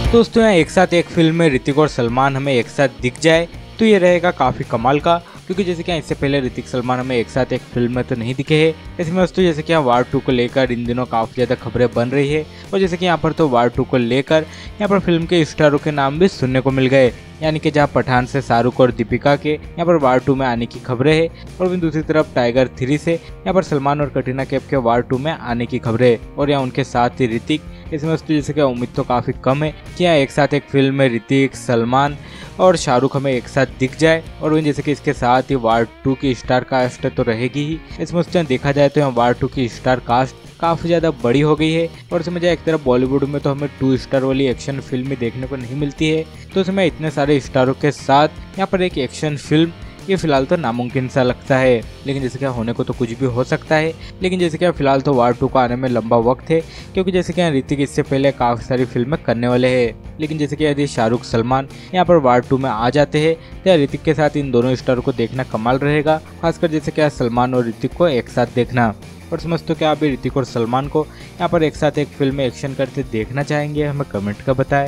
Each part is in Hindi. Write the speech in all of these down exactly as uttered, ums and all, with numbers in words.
दोस्तों यहाँ एक साथ एक फिल्म में ऋतिक और सलमान हमें एक साथ दिख जाए तो ये रहेगा काफ़ी कमाल का, क्योंकि जैसे कि इससे पहले ऋतिक सलमान हमें एक साथ एक फिल्म में तो नहीं दिखे हैं। इसमें दोस्तों जैसे कि यहाँ वार टू को लेकर इन दिनों काफ़ी ज़्यादा खबरें बन रही है और जैसे कि यहाँ पर तो वार टू को लेकर यहाँ पर फिल्म के स्टारों के नाम भी सुनने को मिल गए, यानी कि जहाँ पठान से शाहरुख और दीपिका के यहाँ पर वार टू में आने की खबरें है और वहीं दूसरी तरफ टाइगर थ्री से यहाँ पर सलमान और कटरीना कैफ के वार टू में आने की खबरें और यहाँ उनके साथ ही ऋतिक। इसमें दोस्तों जैसे कि उम्मीद तो काफ़ी कम है कि यहाँ एक साथ एक फिल्म में ऋतिक, सलमान और शाहरुख हमें एक साथ दिख जाए और वहीं जैसे कि इसके साथ ही वार टू की स्टार कास्ट तो रहेगी ही। इसमें उसमें देखा जाए तो यहाँ वार टू की स्टार कास्ट काफ़ी ज़्यादा बड़ी हो गई है और इसमें एक तरफ बॉलीवुड में तो हमें टू स्टार वाली एक्शन फिल्म भी देखने को नहीं मिलती है, तो इसमें इतने सारे स्टारों के साथ यहाँ पर एक एक्शन फिल्म ये फिलहाल तो नामुमकिन सा लगता है। लेकिन जैसे क्या होने को तो कुछ भी हो सकता है, लेकिन जैसे क्या फिलहाल तो वार टू को आने में लंबा वक्त है, क्योंकि जैसे कि ऋतिक इससे पहले काफ़ी सारी फिल्में करने वाले हैं। लेकिन जैसे कि यदि शाहरुख सलमान यहाँ पर वार टू में आ जाते हैं तो ऋतिक के साथ इन दोनों स्टार को देखना कमाल रहेगा, खासकर जैसे क्या सलमान और ऋतिक को एक साथ देखना। और समझते हो क्या अभी ऋतिक और सलमान को यहाँ पर एक साथ एक फिल्म में एक्शन करते देखना चाहेंगे, हमें कमेंट का बताएं।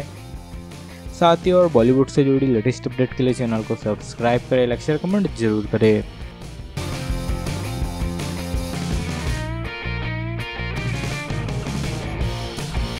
साथ ही और बॉलीवुड से जुड़ी लेटेस्ट अपडेट के लिए चैनल को सब्सक्राइब करें, लाइक शेयर कमेंट जरूर करें।